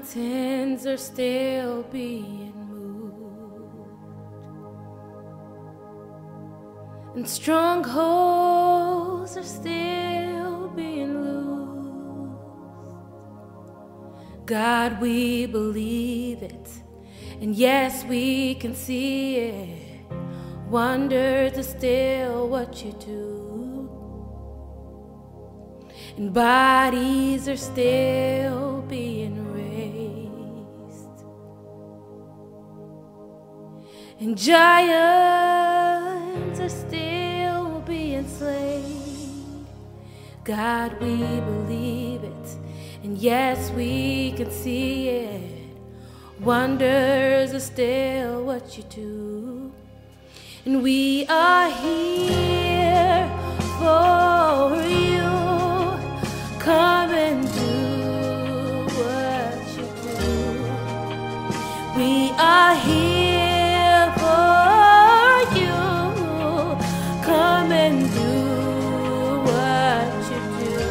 Mountains are still being moved, and strongholds are still being loosed. God, we believe it, and yes, we can see it. Wonders are still what you do, and bodies are still being raised, and giants are still being slain. God, we believe it, and yes, we can see it. Wonders are still what you do, and we are here for you. Come and do what you do. We are here for you. Come and do what you do.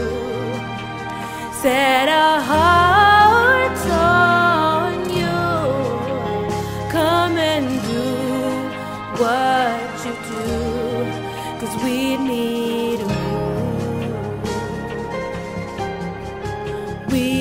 Set our hearts on you. Come and do what you do, 'cause we need a move. We